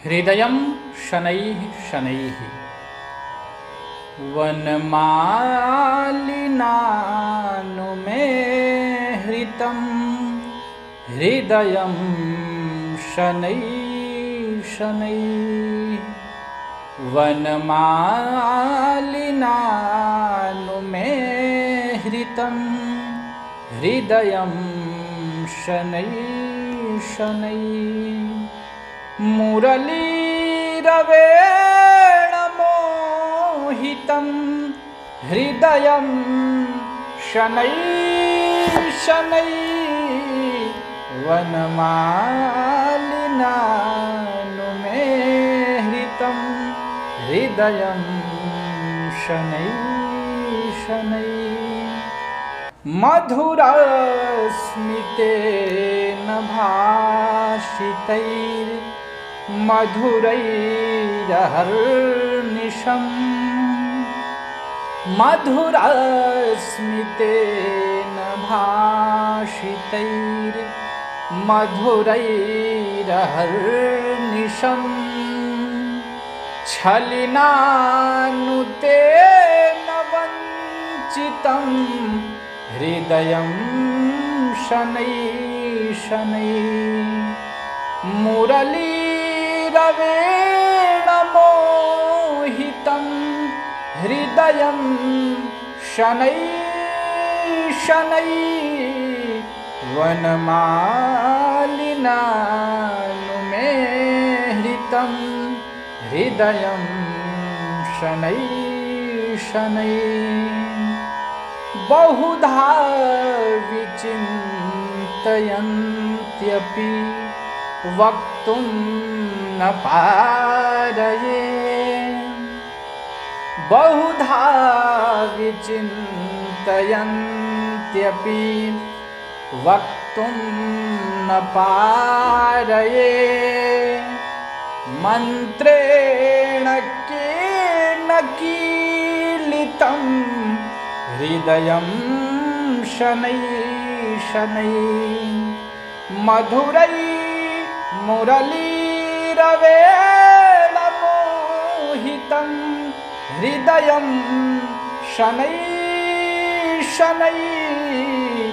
हृदयं शनैः शनैः वनमालिनानुमे हृतं हृदयं शनैः शनैः वनमालिनानुमे हृतं हृदयं शनैः शनैः मुरलीरवेण मोहितं हृदयं शनैः शनैः वनमालिनानुमे हृतं हृदयं शनैः शनैः मधुरस्मितेन भाषितैर्मधुरैरहर्निशम् मधुरस्मितेन भाषितैर्मधुरैरहर्निशम् छलिनानुतेन वञ्चितं हृदयं शनैः शनैः मुरलीरवेण मोहितं हृदयं शनैः शनैः वनमालिनानुमे हृतं हृदयं शनैः शनैः बहुधा विचिन्तयन्त्यपि वक्तुं न पारये बहुधा विचिन्तयन्त्यपि वक्तुं न पारये मन्त्रेण केन कीलितं हृदयं शनैः शनैः मधुरै मुरलीरवेण मोहितं हृदयं शनैः शनैः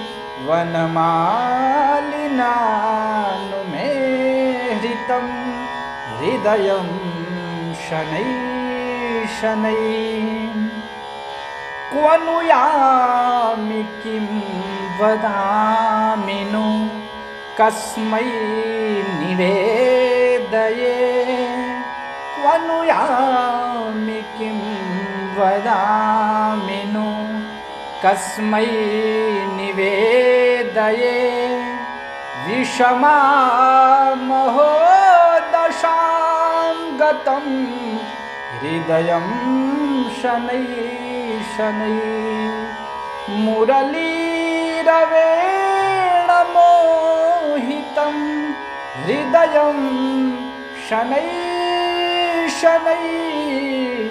वनमालिनानुमे हृतं हृदयं शनैः शनैः क्व नु यामि किं वदामि नु कस्मै निवेदये क्व नु यामि किं वदामि नु कस्मै निवेदये विषमामहो दशां गतं हृदयं शनैः शनैः मुरलीरवेण मोहितं हृदयं शनैः शनैः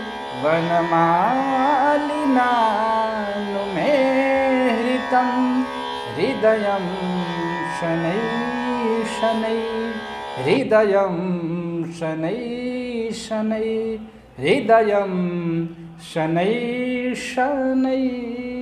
वनमालिनानुमे हृतं हृदयं शनैः शनैः हृदयं शनैः शनैः हृदयं शनैः शनैः।